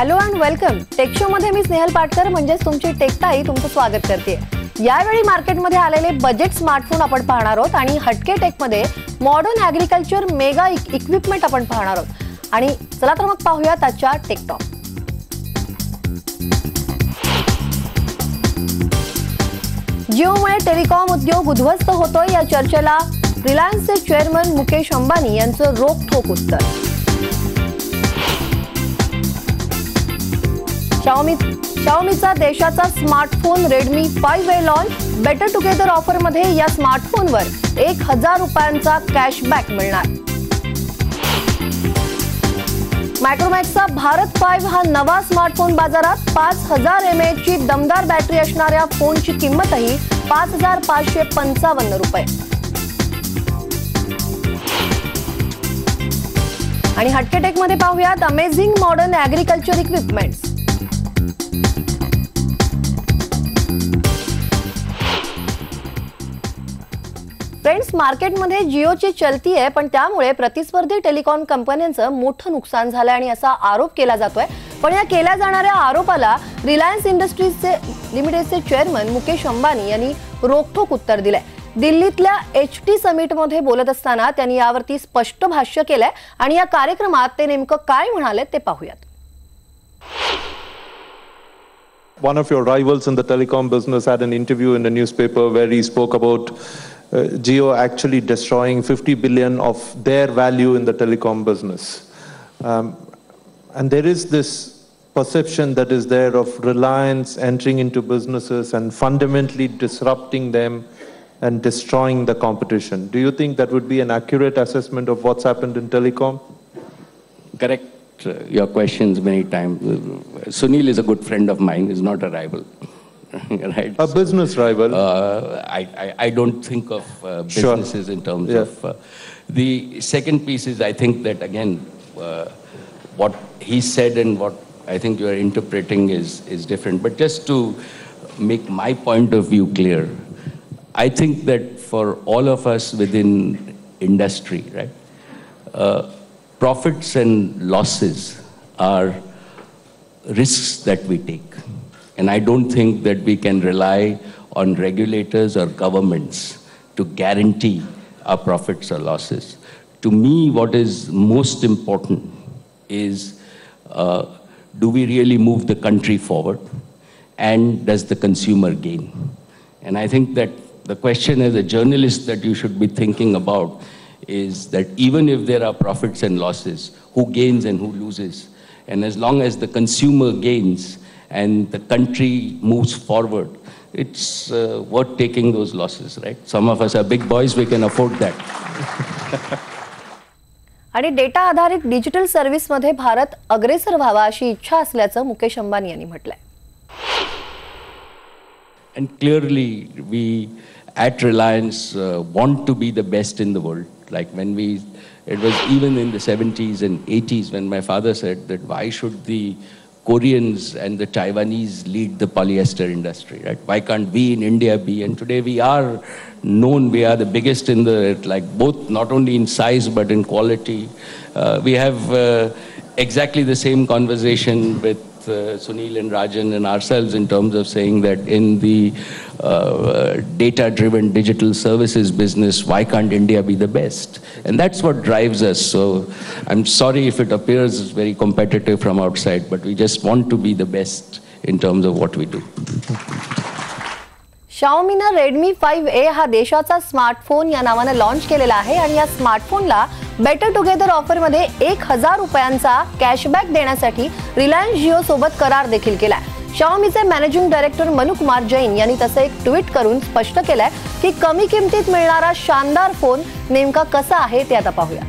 Hello and welcome. Tech show मध्ये मी स्नेहल पाटकर म्हणजेच तुमची टेकताई तुमचं स्वागत करते. यावेळी मार्केटमध्ये आलेले बजेट स्मार्टफोन आपण पाहणार आहोत आणि हटके टेक मध्ये मॉडर्न ॲग्रिकल्चर मेगा इक्विपमेंट आपण पाहणार आहोत. आणि चला तर मग पाहूया आजच्या टेकटॉक. जिओमुळे टेलिकॉम उद्योग उद्ध्वस्त होतोय या चर्चेला रिलायन्सचे चेअरमन मुकेश अंबानी यांचं रोखठोक उत्तर. शाओमीचा देशाचा smartphone Redmi 5A launch. Better together offer मध्ये या स्मार्टफोनवर 1000 रुपयांचा कॅशबॅक मिळणार. मायक्रोमॅक्सचा भारत 5 हा नवा स्मार्टफोन बाजारात. 5000 mAh ची दमदार बॅटरी असणाऱ्या फोनची किंमतही 5555 रुपये. आणि हटकेटेक मध्ये पाहूयात amazing modern agriculture equipments. Friends, मार्केटमध्ये जिओची चलती आहे, पण त्यामुळे प्रतिस्पर्धी टेलिकॉम कंपन्यांचं मोठं नुकसान झालंय आणि असा आरोप केला जातोय. पण या केल्या जाणाऱ्या आरोपाला रिलायन्स इंडस्ट्रीजचे लिमिटेडचे चेअरमन मुकेश अंबानी यांनी रोखठोक उत्तर दिलंय. दिल्लीतल्या HT समिटमध्ये बोलत असताना त्यांनी यावरती स्पष्ट भाष्य केलंय आणि या कार्यक्रमात ते नेमकं काय म्हणाले ते पाहूयात. One of your rivals in the telecom business had an interview in a newspaper where he spoke about Jio actually destroying 50 billion of their value in the telecom business. And there is this perception that is there of Reliance entering into businesses and fundamentally disrupting them and destroying the competition. Do you think that would be an accurate assessment of what's happened in telecom? Correct your questions many times. Sunil is a good friend of mine, is not a rival. Right? A business rival. I don't think of businesses in terms of the second piece is I think that again what he said and what I think you are interpreting is different. But just to make my point of view clear, I think that for all of us within industry, right, profits and losses are risks that we take. And I don't think that we can rely on regulators or governments to guarantee our profits or losses. To me, what is most important is do we really move the country forward and does the consumer gain? And I think that the question as a journalist that you should be thinking about is that even if there are profits and losses, who gains and who loses? And as long as the consumer gains and the country moves forward, it's worth taking those losses, right? Some of us are big boys, we can afford that. आणि data आधारित digital service मध्ये भारत अग्रेसर व्हावा अशी इच्छा असल्याचं मुकेश अंबानी यांनी म्हटलंय. And clearly we at Reliance want to be the best in the world. Like when it was even in the 70s and 80s when my father said that why should the Koreans and the Taiwanese lead the polyester industry, right? Why can't we in India be? And today we are known, we are the biggest in the, like both, not only in size but in quality. We have exactly the same conversation with Sunil and Rajan and ourselves in terms of saying that in the data-driven digital services business, why can't India be the best? And that's what drives us. So I'm sorry if it appears very competitive from outside, but we just want to be the best in terms of what we do. Xiaomiनं Redmi 5A हा देशाचा smartphone या नावाने launch केलेला आहे आणि या स्मार्टफोनला better together offer मध्ये 1000 रुपयांचा कॅशबॅक देण्यासाठी रिलायन्स जिओ सोबत करार देखील केलाय. Xiaomiचे मॅनेजिंग डायरेक्टर मनु कुमार जैन यांनी तसे एक ट्विट करून स्पष्ट केलंय की कमी किमतीत मिळणारा शानदार फोन नेमका कसा आहे ते आता पाहूया.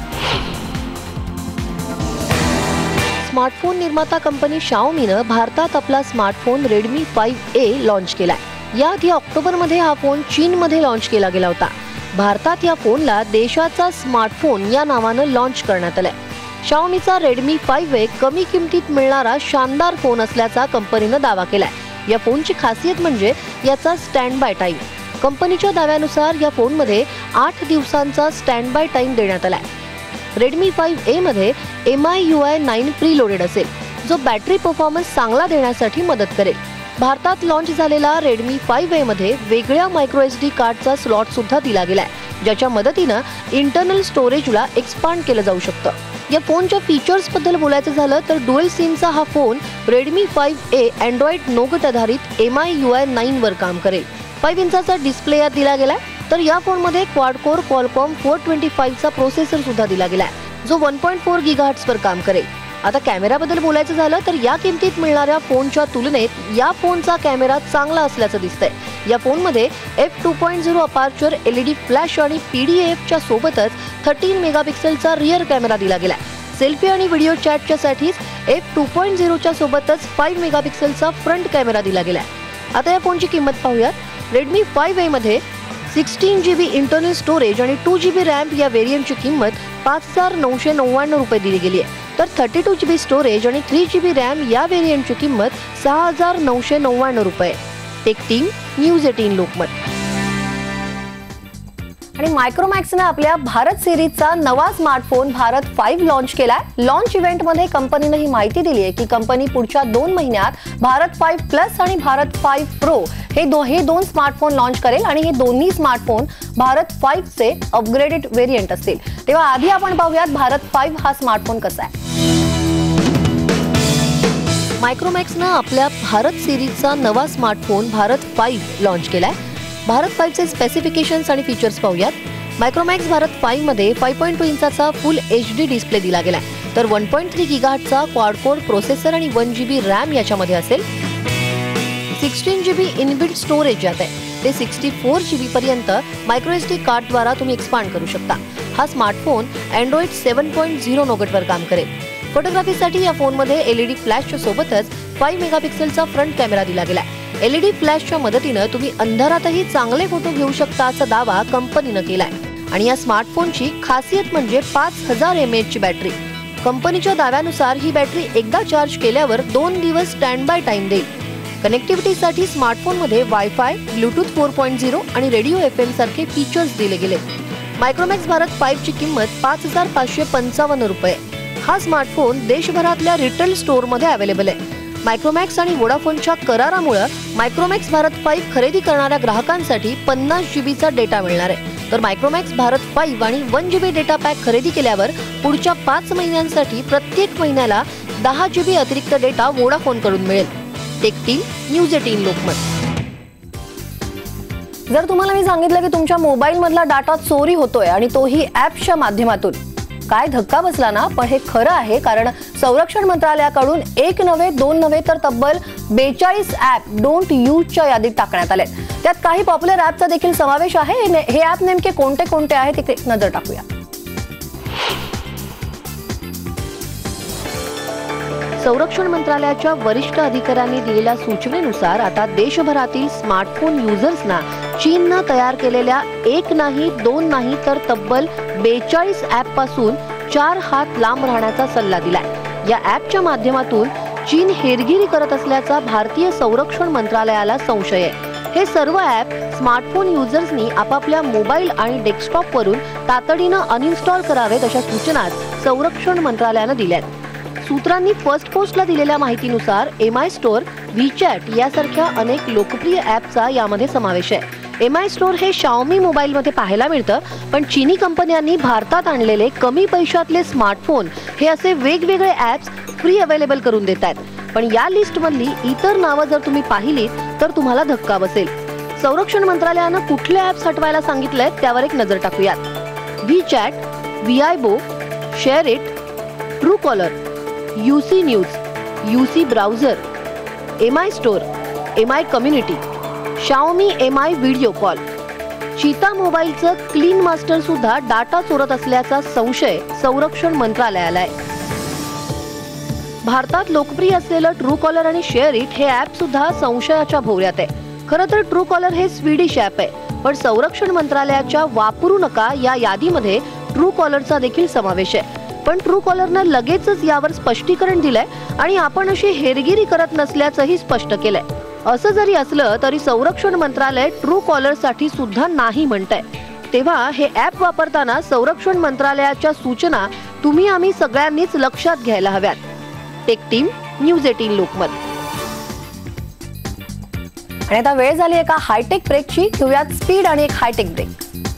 स्मार्टफोन निर्माता कंपनी Xiaomiनं भारतात आपला स्मार्टफोन रेडमी 5A लॉन्च केलाय. याआधी ऑक्टोबरमध्ये हा फोन चीनमध्ये लॉन्च केला गेला होता. भारतात या फोनला देशाचा स्मार्टफोन या नावानं लॉन्च करण्यात आलाय. Xiaomiचा रेडमी 5A कमी किमतीत मिळणारा शानदार फोन असल्याचा कंपनीनं दावा केलाय. या फोनची खासियत म्हणजे याचा स्टँड बाय टाइम. कंपनीच्या दाव्यानुसार या फोनमध्ये 8 दिवसांचा स्टँड बाय टाइम देण्यात आलाय. रेडमी 5A मध्ये MIUI 9 प्रीलोडेड असेल, जो बॅटरी परफॉर्मन्स चांगला देण्यासाठी मदत करेल. भारतात लॉन्च झालेला Redmi 5A मध्ये वेगळ्या मायक्रो SD कार्डचा स्लॉट सुद्धा दिला गेलाय, ज्याच्या मदतीनं इंटरनल स्टोरेजला एक्सपांड केलं जाऊ शकतं. या फोनच्या फीचर्स बद्दल बोलायचं झालं तर डुअल सिमचा हा phone Redmi 5A Android Nougat आधारित MIUI 9 वर काम करेल. 5 इंचाचा डिस्प्ले यात दिला गेलाय. तर या फोनमध्ये क्वाड कोर Qualcomm 425 चा प्रोसेसर सुद्धा दिला गेलाय, जो 1.4 GHz वर काम करेल. आता कॅमेराबद्दल बोलायचं झालं तर या किमतीत मिळणाऱ्या फोनच्या तुलनेत या फोनचा कॅमेरा चांगला असल्याचं दिसतंय. या फोनमध्ये f2.0 अपार्चर LED फ्लॅश आणि PDAF च्या सोबतच 13 मेगापिक्सेलचा रिअर कॅमेरा दिला गेलाय. सेल्फी आणि व्हिडिओ चॅटच्या साठीच f2.0 च्या सोबतच 5 मेगापिक्सेलचा फ्रंट कॅमेरा दिला गेलाय. आता या फोनची किंमत पाहूयात. Redmi 5A मध्ये 16GB इंटरनल स्टोरेज आणि 2GB रॅम या व्हेरियंटची किंमत 5,999 रुपये दिली गेली आहे. तर 32GB स्टोरेज आणि 3GB रॅम या व्हेरियंटची किंमत 6,999 रुपये. Tech team, news 18 Lokmat. आणि मायक्रोमॅक्सने आपल्या भारत सिरीजचा नवा स्मार्टफोन भारत 5 लॉन्च केलाय. लॉन्च इव्हेंटमध्ये कंपनीने ही माहिती दिली आहे की कंपनी पुढच्या 2 महिन्यात भारत 5 प्लस आणि भारत 5 प्रो हे दोन स्मार्टफोन लॉन्च करेल आणि हे दोन्ही स्मार्टफोन भारत 5 चे अपग्रेडेड व्हेरियंट असतील. तेव्हा आधी आपण पाहूयात भारत 5 हा स्मार्टफोन कसा आहे. मायक्रोमॅक्सने आपल्या भारत सिरीजचा नवा स्मार्टफोन भारत 5 लॉन्च केलाय. भारत 5 चे स्पेसिफिकेशन्स आणि फीचर्स पाहूयात. मायक्रोमॅक्स भारत 5 मध्ये 5.2 इंचाचा फुल HD डिस्प्ले दिला गेलाय. तर 1.3 GHzचा क्वाड कोर प्रोसेसर आणि 1GB रॅम याच्यामध्ये असेल. 16GB इनबिल्ट स्टोरेज यात आहे. ते 64GB पर्यंत मायक्रो SD कार्डद्वारा तुम्ही एक्सपांड करू शकता. हा स्मार्टफोन अँड्रॉइड 7.0 नोगटवर काम करेल. फोटोग्राफीसाठी या फोनमध्ये LED फ्लॅशच्या सोबतच 5 मेगापिक्सेलचा फ्रंट कॅमेरा दिला गेलाय. LED फ्लॅशच्या मदतीनं तुम्ही अंधारातही चांगले फोटो घेऊ शकता असा दावा कंपनीनं केलाय. आणि या स्मार्टफोनची खासियत म्हणजे 5000 mAh ची बॅटरी. कंपनीच्या दाव्यानुसार ही बॅटरी एकदा चार्ज केल्यावर 2 दिवस स्टँड बाय टाइम देईल. कनेक्टिव्हिटीसाठी स्मार्टफोनमध्ये वायफाय, ब्लूटूथ 4.0 आणि रेडिओ FM सारखे फीचर्स दिले गेले. मायक्रोमॅक्स भारत 5 ची किंमत 5,555 रुपये. हा स्मार्टफोन देशभरातल्या रिटेल स्टोअरमध्ये अवेलेबल आहे. मायक्रोमॅक्स आणि वोडाफोनच्या करारामुळे मायक्रोमॅक्स भारत 5 खरेदी करणाऱ्या ग्राहकांसाठी 50GBचा डेटा मिळणार आहे. तर मायक्रोमॅक्स भारत 5 आणि 1GB डेटा पॅक खरेदी केल्यावर पुढच्या 5 महिन्यांसाठी प्रत्येक महिन्याला 10GB अतिरिक्त डेटा वोडाफोनकडून मिळेल. Tech team, news 18 Lokmat. जर तुम्हाला मी सांगितलं की तुमच्या मोबाईल मधला डाटा चोरी होतोय आणि तोही ऍपच्या माध्यमातून, काय धक्का बसला ना. पण हे खरं आहे, कारण संरक्षण मंत्रालयाकडून 1 नव्हे 2 नव्हे तर तब्बल 42 ऍप डोंट यूजच्या यादीत टाकण्यात आले. त्यात काही पॉप्युलर ऍपचा देखील समावेश आहे. हे ऍप नेमके कोणते कोणते आहेत तिथे नजर टाकूया. संरक्षण मंत्रालयाच्या वरिष्ठ अधिकाऱ्यांनी दिलेल्या सूचनेनुसार आता देशभरातील स्मार्टफोन युजर्सना चीननं तयार केलेल्या 1 नाही 2 नाही तर तब्बल 42 ऍप पासून 4 हात लांब राहण्याचा सल्ला दिलाय. या ऍपच्या माध्यमातून चीन हेरगिरी करत असल्याचा भारतीय संरक्षण मंत्रालयाला संशय आहे. हे सर्व ऍप स्मार्टफोन युजर्सनी आपापल्या मोबाईल आणि डेस्कटॉपवरून तातडीनं अनइन्स्टॉल करावेत अशा सूचना संरक्षण मंत्रालयानं दिल्यात. सूत्रांनी फर्स्ट पोस्टला दिलेल्या माहितीनुसार MI स्टोअर, WeChat यासारख्या अनेक लोकप्रिय ऍपचा यामध्ये समावेश आहे. MI स्टोअर हे Xiaomi मोबाईलमध्ये पाहायला मिळतं, पण चीनी कंपन्यांनी भारतात आणलेले कमी पैशातले स्मार्टफोन हे असे वेगवेगळे ऍप्स फ्री अवेलेबल करून देत आहेत. पण या लिस्टमधली इतर नावं जर तुम्ही पाहिलीत तर तुम्हाला धक्का बसेल. संरक्षण मंत्रालयानं कुठले ऍप्स हटवायला सांगितलंय त्यावर एक नजर टाकूयात. WeChat, Weibo, ShareIt, Truecaller, UC news, UC browser, MI store, MI community, Xiaomi MI video call. Cheetah मोबाईलचं क्लीन मास्टर सुद्धा डाटा चोरत असल्याचा संशय संरक्षण मंत्रालयाला आहे. भारतात लोकप्रिय असलेलं Truecaller आणि ShareIt हे ऍप सुद्धा संशयाच्या भोवऱ्यात आहे. खरं तर Truecaller हे स्वीडिश ऍप आहे, पण संरक्षण मंत्रालयाच्या वापरू नका या यादीमध्ये Truecallerचा देखील समावेश आहे. पण Truecallerनं लगेचच यावर स्पष्टीकरण दिलंय आणि आपण अशी हेरगिरी करत नसल्याचंही स्पष्ट केलंय. असं जरी असलं तरी संरक्षण मंत्रालय Truecallerसाठी सुद्धा नाही म्हणतंय. तेव्हा हे ऍप वापरताना संरक्षण मंत्रालयाच्या सूचना तुम्ही आम्ही सगळ्यांनीच लक्षात घ्यायला हव्यात. Tech team, news 18 Lokmat. आणि आता वेळ झाली एका हायटेक ब्रेकची. घेऊयात स्पीड आणि एक हायटेक ब्रेक.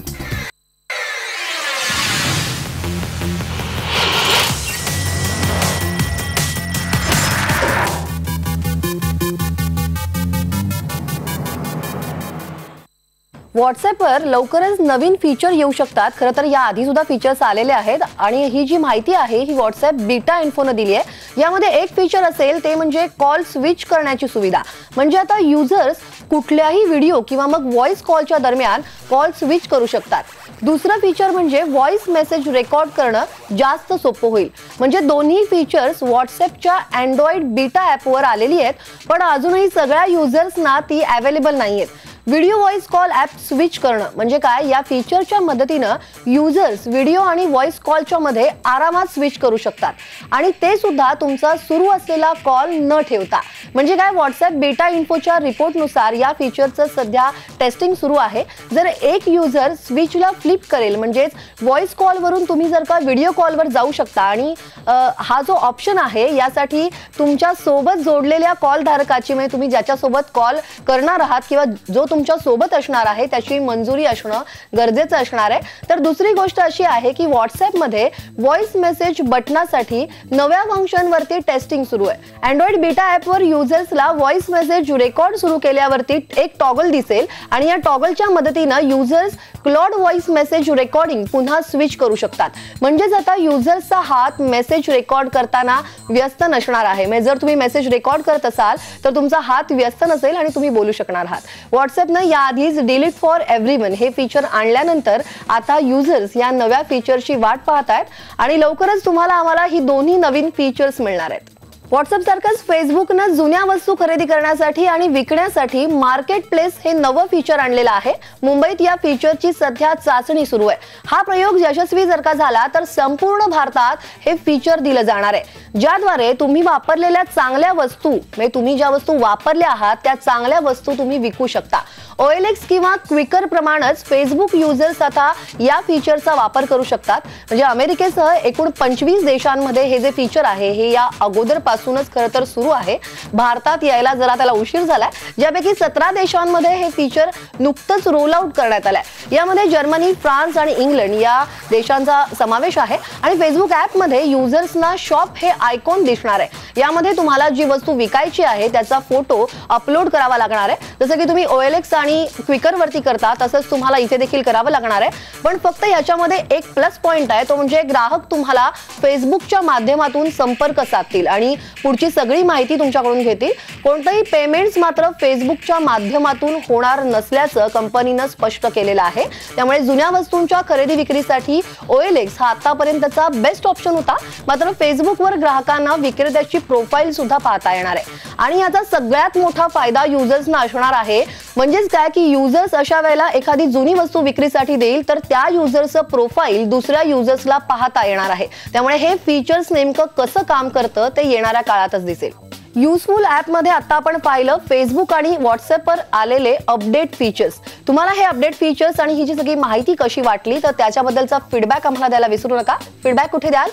व्हॉट्सअपवर लवकरच नवीन फीचर येऊ शकतात. खरं तर या आधी सुद्धा फीचर्स आलेले आहेत आणि ही जी माहिती आहे ही व्हॉट्सअप बीटा इन्फोने दिली आहे. यामध्ये एक फीचर असेल ते म्हणजे कॉल स्विच करण्याची सुविधा. म्हणजे आता युजर्स कुठल्याही व्हिडिओ किंवा मग व्हॉइस कॉलच्या दरम्यान कॉल स्विच करू शकतात. दुसरं फीचर म्हणजे व्हॉइस मेसेज रेकॉर्ड करणं जास्त सोपं होईल. म्हणजे दोन्ही फीचर्स व्हॉट्सअपच्या अँड्रॉइड बीटा ॲपवर आलेली आहेत, पण अजूनही सगळ्या युजर्सना ती अवेलेबल नाहीयेत. Video voice call app switch करणं म्हणजे काय? या फीचरच्या मदतीनं युजर्स व्हिडिओ आणि व्हॉइस कॉलच्या मध्ये आरामात स्विच करू शकतात आणि ते सुद्धा तुमचा सुरू असलेला कॉल न ठेवता. म्हणजे काय? व्हॉट्सअप बीटा इन्फोच्या रिपोर्टनुसार या फीचरचं सध्या टेस्टिंग सुरू आहे. जर एक युजर स्विचला फ्लिप करेल म्हणजेच व्हॉइस कॉलवरून तुम्ही जर का व्हिडिओ कॉलवर जाऊ शकता आणि हा जो ऑप्शन आहे यासाठी तुमच्या सोबत जोडलेल्या कॉल धारकाची म्हणजे तुम्ही ज्याच्यासोबत कॉल करणार आहात किंवा जो तुमच्या सोबत असणार आहे त्याची मंजुरी असणं गरजेचं असणार आहे. तर दुसरी गोष्ट अशी आहे की व्हॉट्सअपमध्ये व्हॉइस मेसेज बटनासाठी नव्या फंक्शनवरती टेस्टिंग सुरू आहे. अँड्रॉइड बीटा ॲपवर युजर्सला व्हॉइस मेसेज रेकॉर्ड सुरू केल्यावरती एक टॉगल दिसेल आणि या टॉगलच्या मदतीनं युजर्स क्लॉड व्हॉइस मेसेज रेकॉर्डिंग पुन्हा स्विच करू शकतात. म्हणजेच आता युजर्सचा हात मेसेज रेकॉर्ड करताना व्यस्त नसणार आहे. म्हणजे जर तुम्ही मेसेज रेकॉर्ड करत असाल तर तुमचा हात व्यस्त नसेल आणि तुम्ही बोलू शकणार आहात. व्हॉट्सअपनं याआधीच डिलीट फॉर एव्हरीवन हे फीचर आणल्यानंतर आता युजर्स या नव्या फीचरची वाट पाहत आहेत आणि लवकरच तुम्हाला आम्हाला ही दोन्ही नवीन फीचर्स मिळणार आहेत. व्हॉट्सअप सारखंच फेसबुकनं जुन्या वस्तू खरेदी करण्यासाठी आणि विकण्यासाठी मार्केट प्लेस हे नवं फीचर आणलेलं आहे. मुंबईत या फीचरची सध्या चाचणी सुरू आहे. हा प्रयोग यशस्वी जर का झाला तर संपूर्ण भारतात हे फीचर दिलं जाणार आहे, ज्याद्वारे तुम्ही वापरलेल्या चांगल्या वस्तू म्हणजे तुम्ही ज्या वस्तू वापरल्या आहात त्या चांगल्या वस्तू तुम्ही विकू शकता. OLX किंवा क्विकर प्रमाणेच फेसबुक युजर्स आता या फीचरचा वापर करू शकतात. म्हणजे अमेरिकेसह एकूण 25 देशांमध्ये हे जे फीचर आहे हे या अगोदरपासूनच खरं तर सुरू आहे. भारतात यायला जरा त्याला उशीर झालाय, ज्यापैकी 17 देशांमध्ये हे फीचर नुकतंच रोल आउट करण्यात आलंय. यामध्ये जर्मनी, फ्रान्स आणि इंग्लंड या देशांचा समावेश आहे. आणि फेसबुक ॲपमध्ये युजर्सना शॉप हे आयकॉन दिसणार आहे. यामध्ये तुम्हाला जी वस्तू विकायची आहे त्याचा फोटो अपलोड करावा लागणार आहे. जसं की तुम्ही OLX आणि क्विकर वरती करता तसंच तुम्हाला इथे देखील करावं लागणार आहे. पण फक्त याच्यामध्ये एक प्लस पॉइंट आहे, तो म्हणजे ग्राहक तुम्हाला फेसबुकच्या माध्यमातून संपर्क साधतील आणि पुढची सगळी माहिती तुमच्याकडून घेतील. कोणतेही पेमेंट्स मात्र फेसबुकच्या माध्यमातून होणार नसल्याचं कंपनीनं स्पष्ट केलेलं आहे. त्यामुळे जुन्या वस्तूंच्या खरेदी विक्रीसाठी OLX हा आतापर्यंतचा बेस्ट ऑप्शन होता. मात्र फेसबुकवर ग्राहकांना विक्रेत्याची प्रोफाईल सुद्धा पाहता येणार आहे. आणि याचा सगळ्यात मोठा फायदा युजर्सना असणार आहे. म्हणजेच काय की युजर्स अशा वेळेला एखादी जुनी वस्तू विक्रीसाठी देईल तर त्या युजरचं प्रोफाईल दुसऱ्या युजर्सला पाहता येणार आहे. त्यामुळे हे फीचर्स नेमकं कसं काम करतं ते येणाऱ्या काळातच दिसेल. युजफुल ॲपमध्ये आता आपण पाहिलं फेसबुक आणि व्हॉट्सअपवर आलेले अपडेट फीचर्स. तुम्हाला हे अपडेट फीचर्स आणि ही जी सगळी माहिती कशी वाटली तर त्याच्याबद्दलचा फीडबॅक आम्हाला द्यायला विसरू नका. फीडबॅक कुठे द्याल?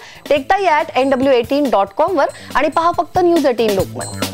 techtai@nw18.com वर आणि पहा फक्त न्यूज 18 लोकमत.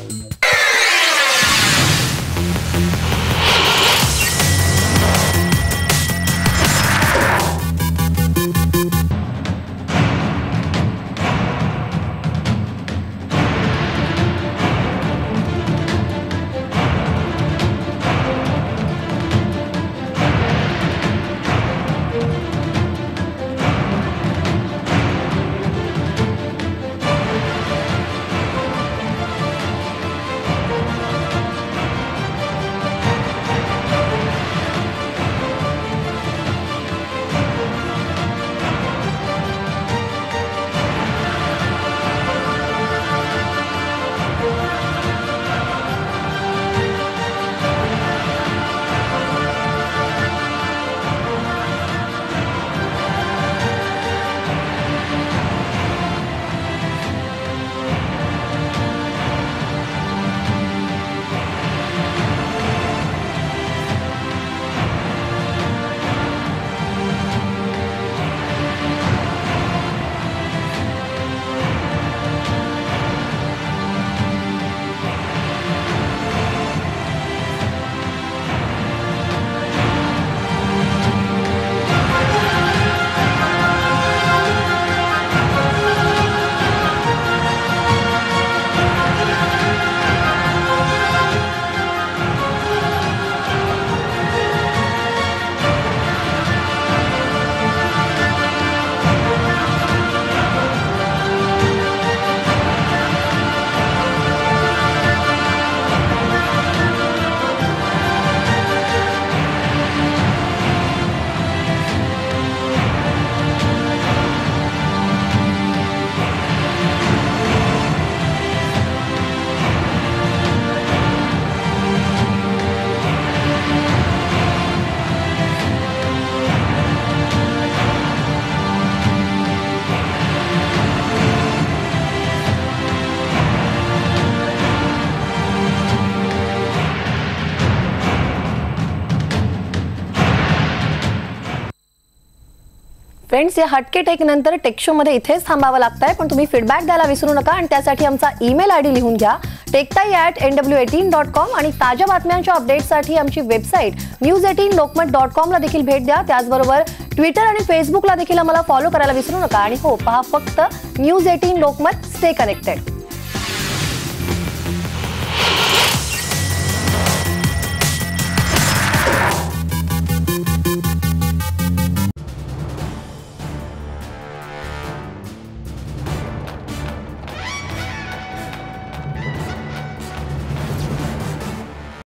फ्रेंड्स, या हटके टेक नंतर टेक शो मध्ये इथेच थांबावं लागतंय, पण तुम्ही फीडबॅक द्यायला विसरू नका आणि त्यासाठी आमचा ईमेल आयडी लिहून घ्या techtai@nw18.com आणि ताज्या बातम्यांच्या अपडेटसाठी आमची वेबसाईट news18lokmat.com ला देखील भेट द्या. त्याचबरोबर ट्विटर आणि फेसबुकला देखील आम्हाला फॉलो करायला विसरू नका आणि हो, पहा फक्त News18 लोकमत. Stay connected.